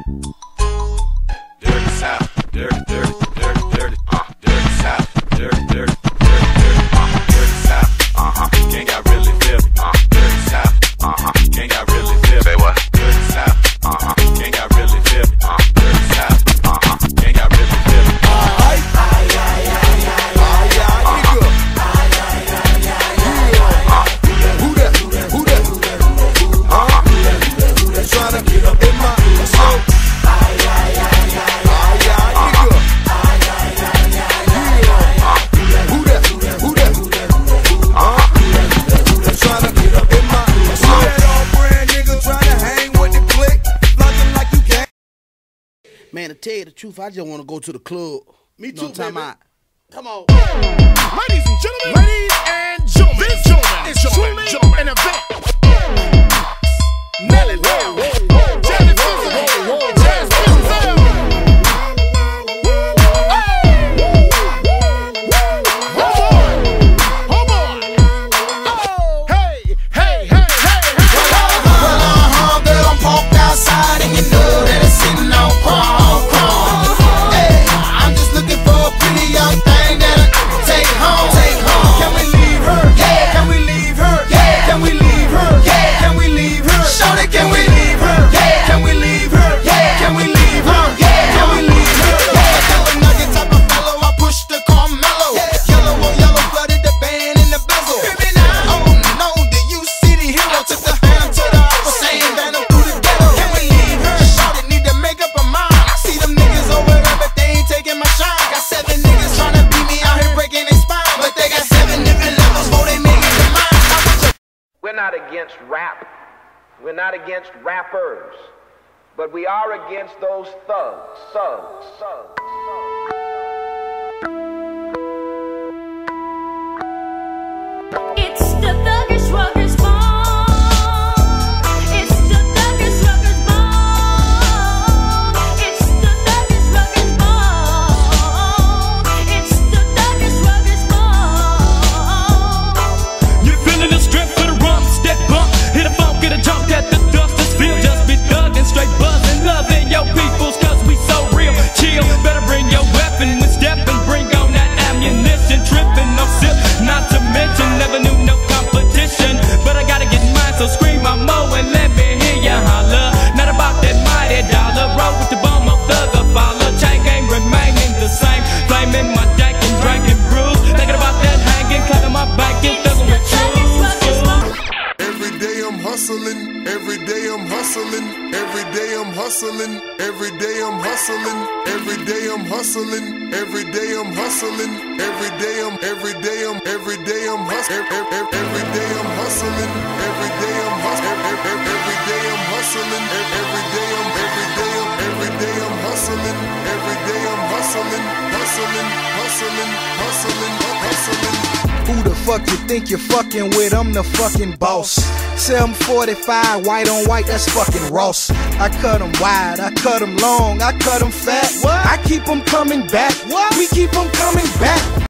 Dirty South, dirty, dirty, dirty, dirty, dirty South, dirty, dirty, dirty, dirty, dirty South, gang got really filthy, dirty South, gang got really filthy. Say what? Dirty South, gang got really filthy, dirty South, gang got really filthy. Man, to tell you the truth, I just want to go to the club. Me too, baby. Come on. Ladies and gentlemen, this is truly an event. Nelly Roll, Jelly Fizzle, Jazz Fizzle. Hold on. Oh, hey. Well, girl, I'm parked outside and you know that it's sitting on chrome. We're not against rap. We're not against rappers. But we are against those thugs. It's the thuggish ruggers ball. It's the thuggish ruggers ball. It's the thuggish ruggers ball. It's the thuggish ruggers ball. You're feeling the strength of the rum, step bump, hit a funk, get a jump at the dust. This feel just be thuggin', straight buzzin', loving your peoples 'cause we so real. Chill, better bring your weapon when steppin', bring on that ammunition, trippin', no sip, not to mention never knew no competition. But I gotta get mine, so scream my mo and let me hear ya holler. Not about that mighty dollar, roll with the bum of thugger follow. Chain game remaining the same, flaming my deck and drinking brews. Thinking about that hanging, clapping my back and thuggin' with you. Every day I'm hustling, every day I'm hustling, every day I'm hustling, every day I'm hustling, every day I'm hustling, every day I'm hustling, every day I'm hustling, every day I'm hustling, every day I'm hustling, every day I'm hustling, every day I'm hustling, every day I'm hustling. Who the fuck you think you're fucking with? I'm the fucking boss. 745, white on white, that's fucking Ross. I cut them wide, I cut them long, I cut them fat. I keep them coming back, we keep them coming back.